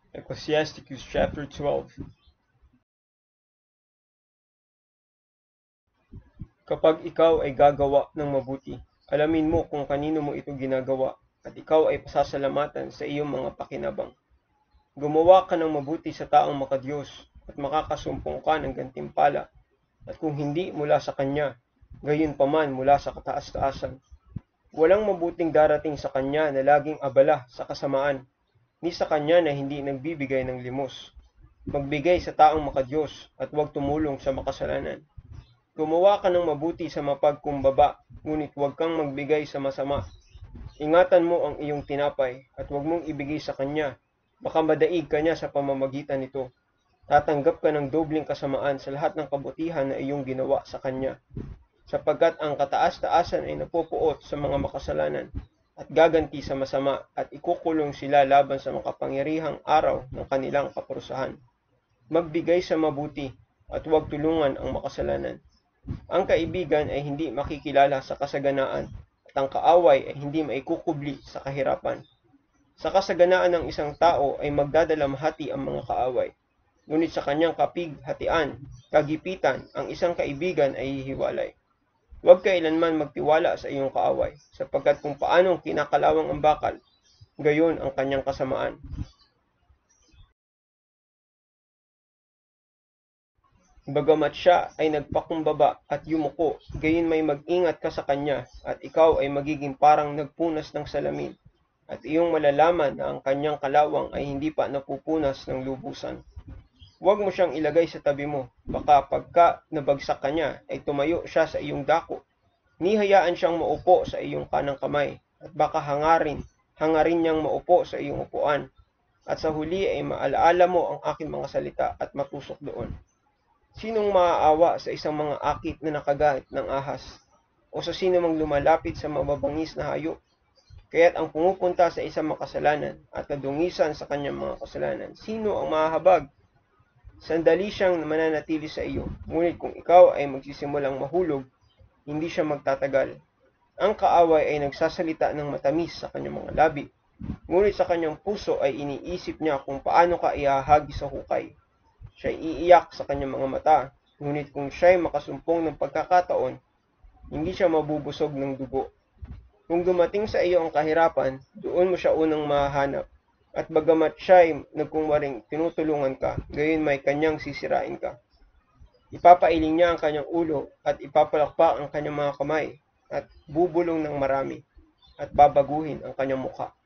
Ecclesiasticus chapter 12. Kapag ikaw ay gagawa ng mabuti, alamin mo kung kanino mo ito ginagawa, at ikaw ay pasasalamatan sa iyong mga pakinabang. Gumawa ka ng mabuti sa taong makadiyos, at makakasumpong ka ng gantimpala, at kung hindi mula sa Kanya, gayon paman mula sa kataas-taasan. Walang mabuting darating sa Kanya na laging abala sa kasamaan, ni sa Kanya na hindi nagbibigay ng limos. Magbigay sa taong makadiyos, at huwag tumulong sa makasalanan. Gumawa ka ng mabuti sa mapagkumbaba, ngunit huwag kang magbigay sa masama. Ingatan mo ang iyong tinapay, at huwag mong ibigay sa Kanya, baka madaig ka niya sa pamamagitan nito. Tatanggap ka ng dobling kasamaan sa lahat ng kabutihan na iyong ginawa sa Kanya, sapagkat ang kataas-taasan ay napupuot sa mga makasalanan, at gaganti sa masama, at ikukulong sila laban sa makapangyarihang araw ng kanilang kaparusahan. Magbigay sa mabuti, at huwag tulungan ang makasalanan. Ang kaibigan ay hindi makikilala sa kasaganaan, at ang kaaway ay hindi maikukubli sa kahirapan. Sa kasaganaan ng isang tao ay magdadalamhati ang mga kaaway, ngunit sa kanyang kapighatian, kagipitan, ang isang kaibigan ay hihiwalay. Huwag kailanman magtiwala sa iyong kaaway, sapagkat kung paanong kinakalawang ang bakal, gayon ang kanyang kasamaan. Bagamat siya ay nagpakumbaba at yumuko, gayon may mag-ingat ka sa kanya, at ikaw ay magiging parang nagpunas ng salamin, at iyong malalaman na ang kanyang kalawang ay hindi pa napupunas ng lubusan. Huwag mo siyang ilagay sa tabi mo, baka pagka nabagsak ka niya, ay tumayo siya sa iyong dako. Nihayaan siyang maupo sa iyong kanang kamay, at baka hangarin niyang maupo sa iyong upuan, at sa huli ay maalaala mo ang aking mga salita at matusok doon. Sinong maaawa sa isang mga akit na nakagalit ng ahas, o sa sino mang lumalapit sa mababangis na hayop? Kaya't ang pumupunta sa isang makasalanan at nadungisan sa kanyang mga kasalanan, sino ang mahahabag? Sandali siyang mananatili sa iyo, ngunit kung ikaw ay magsisimulang mahulog, hindi siya magtatagal. Ang kaaway ay nagsasalita ng matamis sa kanyang mga labi, ngunit sa kanyang puso ay iniisip niya kung paano ka ihahagi sa hukay. Siya'y iiyak sa kanyang mga mata, ngunit kung siya'y makasumpong ng pagkakataon, hindi siya mabubusog ng dugo. Kung dumating sa iyo ang kahirapan, doon mo siya unang mahahanap, at bagamat siya'y nagkunwaring tinutulungan ka, gayon may kanyang sisirain ka. Ipapailing niya ang kanyang ulo, at ipapalakpak ang kanyang mga kamay, at bubulong ng marami, at babaguhin ang kanyang mukha.